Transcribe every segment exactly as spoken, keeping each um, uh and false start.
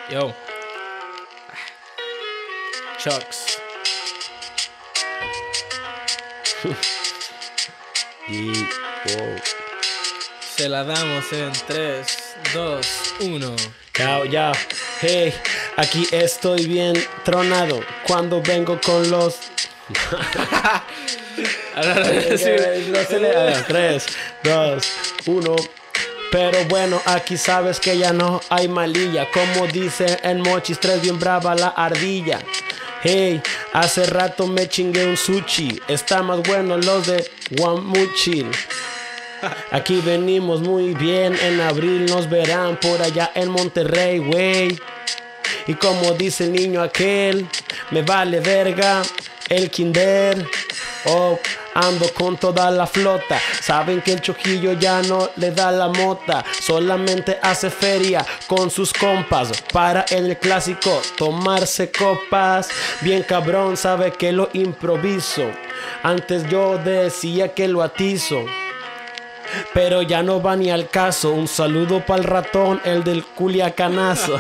Yo. Chucks. Y wow. Se la damos en tres, dos, uno. Chao, ya. Hey, aquí estoy bien tronado cuando vengo con los. tres, dos, uno. Pero bueno, aquí sabes que ya no hay malilla. Como dice en Mochis tres, bien brava la ardilla. Hey, hace rato me chingué un sushi. Está más bueno los de Guamuchil. Aquí venimos muy bien. En abril nos verán por allá en Monterrey, güey. Y como dice el niño aquel, me vale verga el kinder. Oh, ando con toda la flota. Saben que el chojillo ya no le da la mota. Solamente hace feria con sus compas para en el clásico tomarse copas. Bien cabrón, sabe que lo improviso. Antes yo decía que lo atizo, pero ya no va ni al caso. Un saludo para el ratón, el del culiacanazo.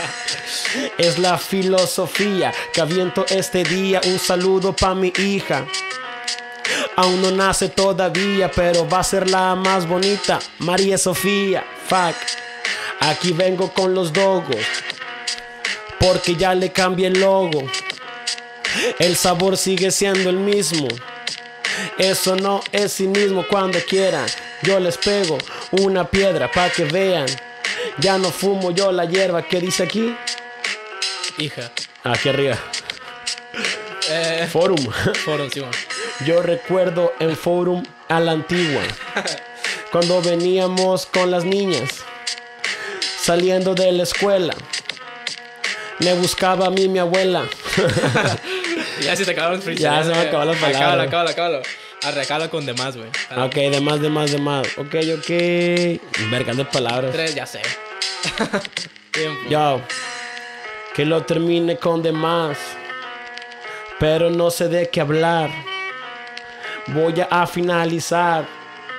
Es la filosofía que aviento este día. Un saludo para mi hija. Aún no nace todavía, pero va a ser la más bonita, María Sofía. Fuck. Aquí vengo con los dogos, porque ya le cambié el logo. El sabor sigue siendo el mismo. Eso no es cinismo. Cuando quieran yo les pego una piedra pa' que vean. Ya no fumo yo la hierba. ¿Qué dice aquí? Hija. Aquí arriba. Eh, Forum. Forum, Simón. Yo recuerdo en Forum a la antigua, cuando veníamos con las niñas saliendo de la escuela. Me buscaba a mí mi abuela. Ya se te acabaron los Ya se me acabaron las palabras. Acábalo, acábalo, acábalo. Arrecalo con demás, güey. Ok, de más, de más, de más. Ok, ok. Verga de palabras. Tres, ya sé. Tiempo. Yo, que lo termine con demás, pero no sé de qué hablar. Voy a finalizar.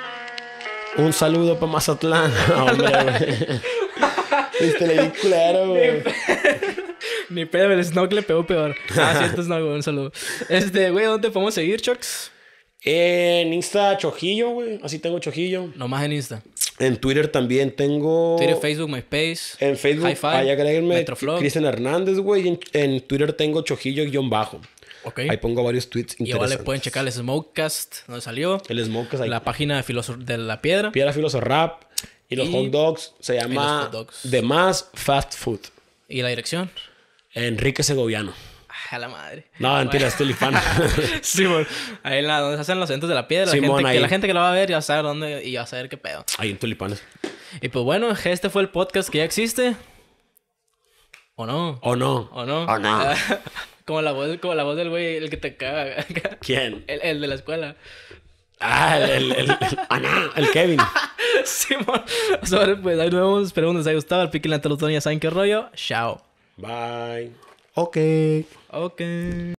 Un saludo para Mazatlán. Hombre, güey. Viste, le di culero, güey. Ni pedo, el Snog le pegó peor. Ah, cierto, Snog, un saludo. Este, güey, ¿dónde podemos seguir, Chucks? En Insta, Chojillo, güey. Así tengo Chojillo. Nomás en Insta. En Twitter también tengo. Twitter, Facebook, MySpace. En Facebook, Hi-Fi, ahí agréguenme Metroflog. Cristian Hernández, güey. En, en Twitter tengo Chojillo-bajo. Ok. Ahí pongo varios tweets Y igual interesantes. le pueden checar el Smokecast, donde salió. El Smoke ahí. La página de, Filoso- de la Piedra. Piedra Filoso Rap. Y los Y- hot dogs se los llama hot dogs. The Más Fast Food. Y la dirección. Enrique Segoviano. A la madre. No, mentira, es tulipán. Sí, bueno. Ahí en la, donde se hacen los eventos de la piedra. La Simón, gente, ahí. que, la gente que lo va a ver ya va a saber dónde y ya va a saber qué pedo. Ahí en tulipanes. Y pues bueno, este fue el podcast que ya existe. ¿O no? ¿O no? ¿O no? ¿O no? como, la voz, como la voz del güey, el que te caga. ¿Quién? El, el de la escuela. Ah, el, el, el, el, ah, no, el Kevin. Simón. Sobre, pues ahí nos vemos. Espero que les haya gustado. El pique y la telotón ya saben qué rollo. Chao. Bye. Ok. Ok.